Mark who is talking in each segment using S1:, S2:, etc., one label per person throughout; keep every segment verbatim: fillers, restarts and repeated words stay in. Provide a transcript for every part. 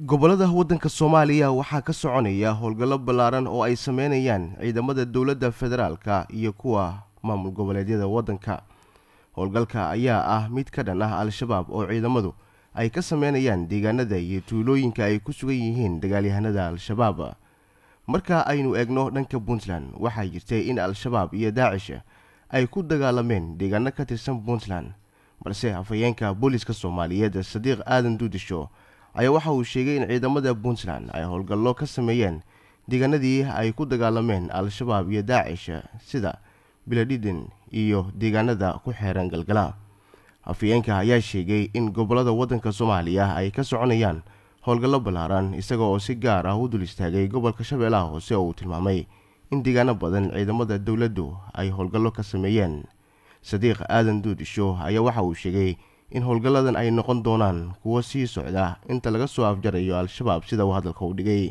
S1: gobolada waddanka Soomaaliya waxaa ka soconaya howlgallo ballaaran oo ay sameynayaan ciidamada dawladda federaalka iyo kuwa maamul goboleedyada waddanka. Howlgalka ayaa ah mid ka dhan ah Al-Shabaab oo ciidamadu ay ka sameynayaan deegaanada iyo tuulooyinka ay ku sugan yihiin dagaalyahanada Al-Shabaab. Marka aynu eegno dhanka Puntland, waxaa jirtay in Al-Shabaab iyo Daesh ay ku dagaalameen deegaano ka tirsan Puntland, balse afhayeenka booliska Soomaaliyeed Sadiq Aadan Duudisho ayaa waxa uu sheegay in ciidamada Puntland ay howlgallo ka sameeyeen deegaanadii ay ku dagaalameen Al-Shabaab iyo Daesh sida Biladidin iyo deegaanada ku xeeran Galgala. Afhayeenka ayaa sheegay in gobolada waddanka Soomaaliya ay ka soconayaan howlgallo ballaaran, isaga oo si gaar ah u dul istaagay gobolka Shabeellaha Hoose oo uu tilmaamay in deegaano badan ciidamada dawladdu ay howlgallo ka sameeyeen. Sadiq Aadan Duudisho ayaa waxa uu sheegay in howlgalladan ay noqon doonaan kuwo sii socda inta laga soo afjarayo Al-Shabaab sida uu hadalka u dhigay.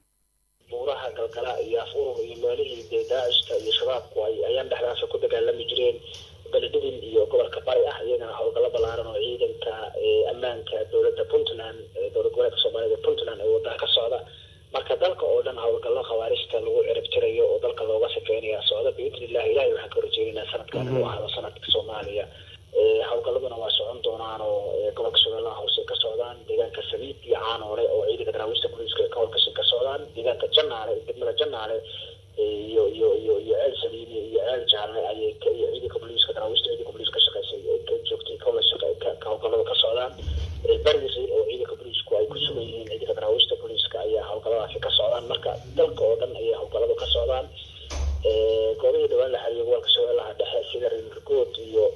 S2: buuraha Galgala iyo Afur iyo meelihii Daesh-ka iyo Shabaabku ay ayaan dhexdaas ku dagaalami jireen Beledweyne iyo gobolka Bari ah, iyagana howlgallo ballaaran oo ciidanka ammaanka dawladda Puntland dowlad goboleedka Soomaaliya Puntland ay wadada ka socda. marka dalka oo dhan howlgallo khawaarijta lagu cirib tirayo oo dalka looga shaqeynaya socda biidnillah. Ilaahay waxaan ka rajaynaynaa sanadkan oo ah sanadka Soomaaliya howlgalladuna waa socon doonaan oo gobolka Shabeellaha Hoose ka socdaan, deegaanka Saliid iyo Caanoole oo ciidanka daraawiishta booliiska ka howlgashay ka socdaan, deegaanka Jannaale degmada Jannaale iyo iyo iyo iyo Ceel Saliid iyo Ceel Jaalle ayay ka iyo ciidanka booliiska daraawiishta ciidanka booliiska ka shaqeysay ka joogtay ka wada shaqeey ka howlgallada ka socdaan. Bariisi oo ciidanka booliisku ay ku sugan yihiin ciidanka daraawiishta booliiska ayaa howlgalladaasi ka socdaan. marka dalka oo dhan ayay howlgalladu ka socdaan. goobihii dhawaan la xiriyo gobolka Shabeellaha Dhexe sida Ringood iyo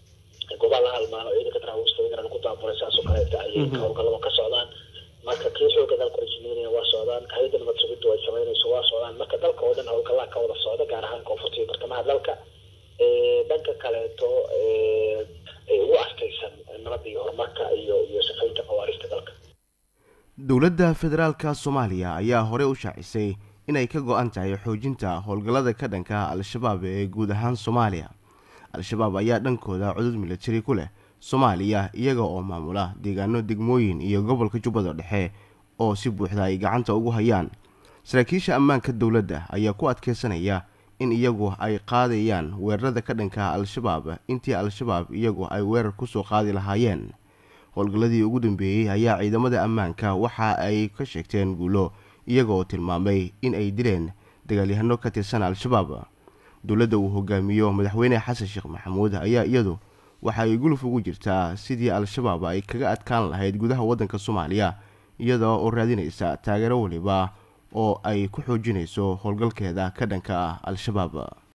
S2: gobolka Halmaano ciidanka daraawiishta iyagana ku daaburay saas oo kale ayay howlgalladu ka socdaan. marka kii xoogga dalka rajinayna waa socdaan, hay'adda nabad sugidda ay sameynayso waa socdaan. marka dalka oo dhan howlgallada ka wada socda, gaar ahaan koonfurta iyo bartamaha dalka. dhanka kaleeto ay ugu askaysan nabadda iyo horumarka iyo iyo shaqaynta khawaarijta dalka.
S1: Dawladda federaalka Soomaaliya ayaa hore u shaacisay inay ka go'an tahay xoojinta howlgallada ka dhanka Al-Shabaab ee guud ahaan Soomaaliya. Al-Shabaab ayaa dhankooda cudud militari ku leh Soomaaliya, iyaga oo maamula deegaano degmooyin iyo gobolka Jubbada Dhexe oo si buuxda ay gacanta ugu hayaan. Saraakiisha ammaanka dawladda ayaa ku adkeysanaya in iyagu ay qaadayaan weerarada ka dhanka Al-Shabaab intii Al-Shabaab iyagu ay weerar ku soo qaadi lahaayeen. howlgalladii ugu dambeeyay ayaa ciidamada ammaanka waxa ay ka sheegteen guulo, iyaga oo tilmaamay in ay dileen dagaalyahano ka tirsan Al-Shabaab. dawladda uu hogaamiyo madaxweyne Xasan Sheekh Maxamuud ayaa iyadu waxa ay guluf ugu jirtaa sidii Al-Shabaab ay kaga adkaan lahayd gudaha waddanka Soomaaliya, iyada oo raadinaysa taageero waliba oo ay ku xoojinayso howlgalkeeda ka dhanka ah Al-Shabaab.